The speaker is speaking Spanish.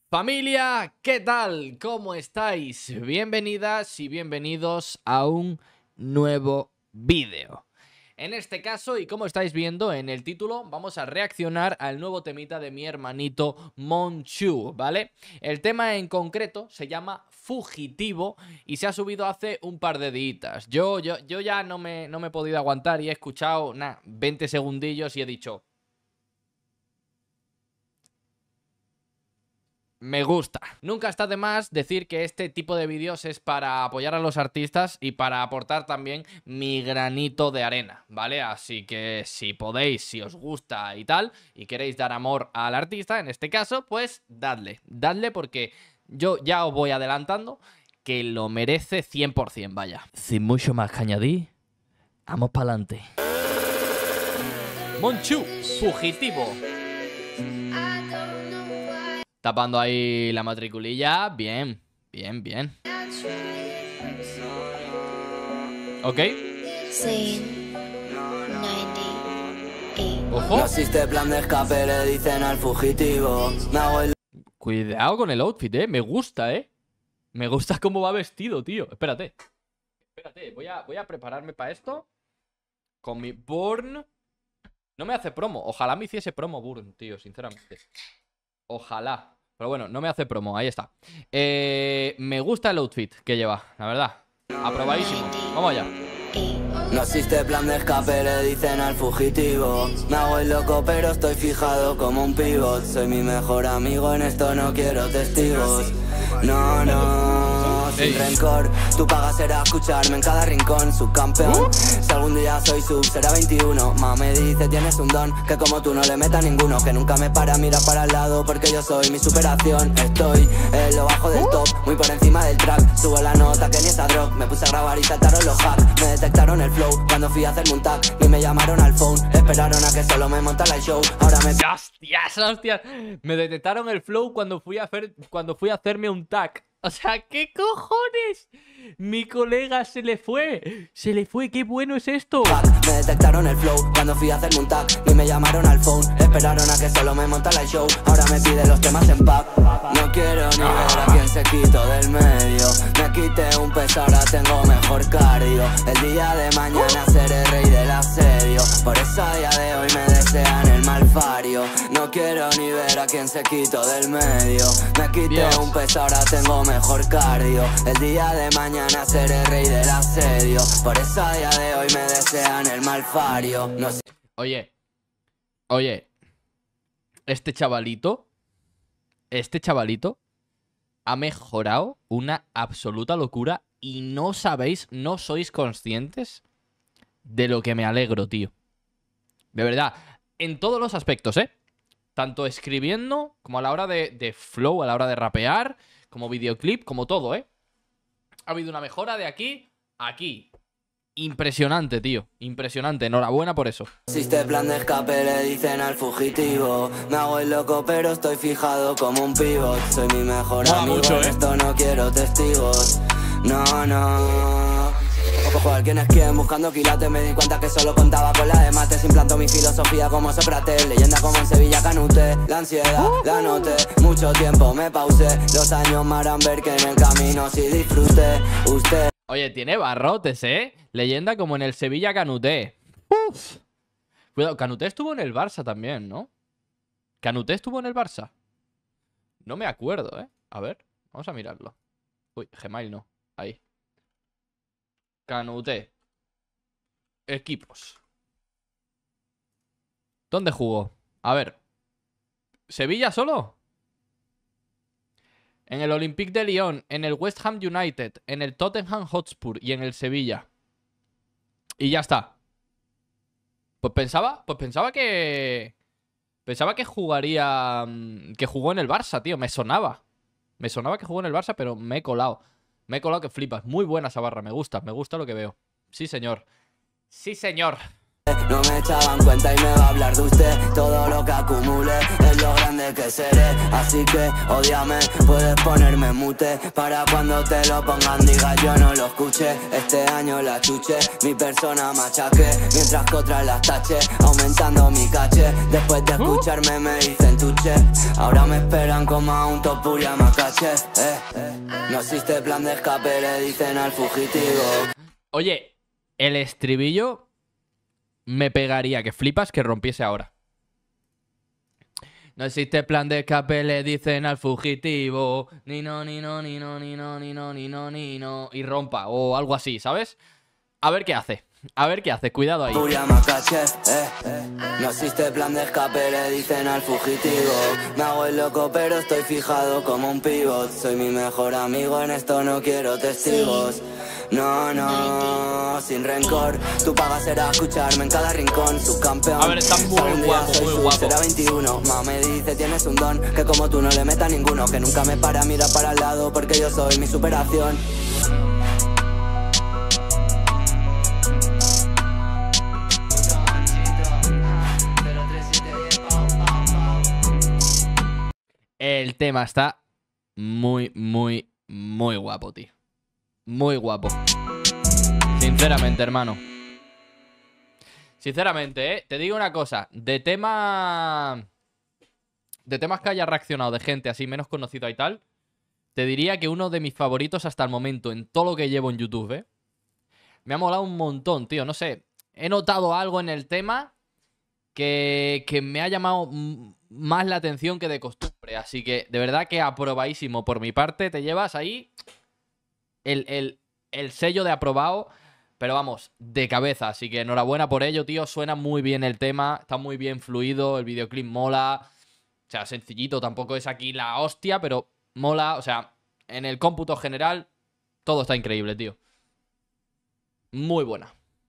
Familia, ¿qué tal? ¿Cómo estáis? Bienvenidas y bienvenidos a un nuevo vídeo. En este caso, y como estáis viendo en el título, vamos a reaccionar al nuevo temita de mi hermanito Monchu, ¿vale? El tema en concreto se llama Fugitivo y se ha subido hace un par de días. Yo ya no me he podido aguantar y he escuchado, 20 segundillos y he dicho... me gusta. Nunca está de más decir que este tipo de vídeos es para apoyar a los artistas y para aportar también mi granito de arena, ¿vale? Así que si podéis, si os gusta y tal, y queréis dar amor al artista, en este caso, pues dadle porque yo ya os voy adelantando que lo merece 100%, vaya. Sin mucho más que añadir, vamos para adelante. Monchu, Fugitivo. Tapando ahí la matriculilla. Bien, bien, bien. Ok. Ojo. No existe plan de escape, le dicen al fugitivo. Cuidado con el outfit, Me gusta, Me gusta cómo va vestido, tío. Espérate. Espérate, voy a prepararme para esto. Con mi Burn. No me hace promo. Ojalá me hiciese promo Burn, tío, sinceramente. Ojalá. Pero bueno, no me hace promo, ahí está. Me gusta el outfit que lleva, la verdad. Aprobadísimo. Vamos allá. No existe plan de escape, le dicen al fugitivo. Me hago el loco pero estoy fijado como un pivot. Soy mi mejor amigo, en esto no quiero testigos. No, sin rencor. Tu paga será escucharme en cada rincón. Subcampeón, si algún día soy sub, será 21. Ma me dice tienes un don, que como tú no le meta ninguno. Que nunca me para, mira para el lado, porque yo soy mi superación. Estoy en lo bajo del top, muy por encima del track. Subo la nota que ni esa drop. Me puse a grabar y saltaron los hacks. Me detectaron el flow cuando fui a hacerme un tag. Y me llamaron al phone, esperaron a que solo me montara el show. Ahora me... ¡Hostias! Me detectaron el flow cuando fui a hacerme un tag. O sea, ¿qué cojones? Mi colega se le fue. ¡Qué bueno es esto! Me detectaron el flow cuando fui a hacerme un tag. Y me llamaron al phone, esperaron a que solo me montara el show. Ahora me pide los temas en pack. No quiero ni ver a quien se quito del medio. Me quité un peso, ahora tengo mejor cardio. El día de mañana seré rey del asedio. Por eso a día de hoy me desean el malfario. No quiero ni ver a quien se quito del medio. Me quité un peso, ahora tengo mejor cardio. El día de mañana seré rey del asedio. Por eso a día de hoy me desean el malfario. No sé. Oye, este chavalito ha mejorado una absoluta locura y no sois conscientes de lo que me alegro, tío. De verdad, en todos los aspectos, tanto escribiendo como a la hora de flow, a la hora de rapear, como videoclip, como todo, Ha habido una mejora de aquí a aquí. Impresionante, tío. Impresionante. Enhorabuena por eso. Existe plan de escape, le dicen al fugitivo. Me hago el loco pero estoy fijado como un pivot. Soy mi mejor amigo, mucho, esto no quiero testigos. No. Ojo, ¿quién es quién? Buscando quilates me di cuenta que solo contaba con la de mates. Implanto mi filosofía como Sócrates. Leyenda como en Sevilla Canute. La ansiedad, la noté, mucho tiempo me pausé. Los años me harán ver que en el camino sí disfruté. Usted... Oye, tiene barrotes, Leyenda como en el Sevilla Canuté. Uf. Cuidado, Canuté estuvo en el Barça también, ¿no? ¿Canuté estuvo en el Barça? No me acuerdo, A ver, vamos a mirarlo. Uy, Gmail no, ahí. Canuté. Equipos. ¿Dónde jugó? A ver. ¿Sevilla solo? En el Olympique de Lyon, en el West Ham United, en el Tottenham Hotspur y en el Sevilla. Y ya está. Pues pensaba que... Pensaba que jugaría... Que jugó en el Barça, tío. Me sonaba que jugó en el Barça, pero me he colado. Me he colado que flipas. Muy buena esa barra. Me gusta lo que veo. Sí, señor. Sí, señor. No me echaban cuenta y me va a hablar de usted. Todo lo que acumule es lo grande que seré. Así que ódiame, puedes ponerme mute. Para cuando te lo pongan diga yo no lo escuché. Este año la chuche, mi persona machaque, mientras que otras las tache. aumentando mi caché. Después de escucharme me dicen tuche. Ahora me esperan como a un topuria macaché. No existe plan de escape, le dicen al fugitivo. Oye, el estribillo me pegaría que flipas que rompiese ahora. No existe plan de escape, le dicen al fugitivo. Ni no, ni no, ni no, ni no, ni no, ni no, ni no. Y rompa, o algo así, ¿sabes? A ver qué hace. A ver qué hace, cuidado ahí. No existe plan de escape, le dicen al fugitivo. Me hago el loco pero estoy fijado como un pivot. Soy mi mejor amigo, en esto no quiero testigos. No, no, sin rencor. Tu paga será escucharme en cada rincón. Subcampeón. A ver, está muy guapo, muy guapo. Será 21, ma me dice tienes un don. Que como tú no le meta ninguno. Que nunca me para, mira para el lado. Porque yo soy mi superación. El tema está muy, muy, muy guapo, tío. Muy guapo. Sinceramente, hermano. Sinceramente, te digo una cosa. De temas que haya reaccionado de gente así menos conocida y tal, te diría que uno de mis favoritos hasta el momento en todo lo que llevo en YouTube, ¿eh? Me ha molado un montón, tío. No sé, he notado algo en el tema que me ha llamado más la atención que de costumbre. Así que, de verdad que aprobadísimo por mi parte. Te llevas ahí el sello de aprobado, pero vamos, de cabeza. Así que enhorabuena por ello, tío. Suena muy bien el tema, está muy bien fluido, el videoclip mola. O sea, sencillito, tampoco es aquí la hostia, pero mola. O sea, en el cómputo general, todo está increíble, tío. Muy buena.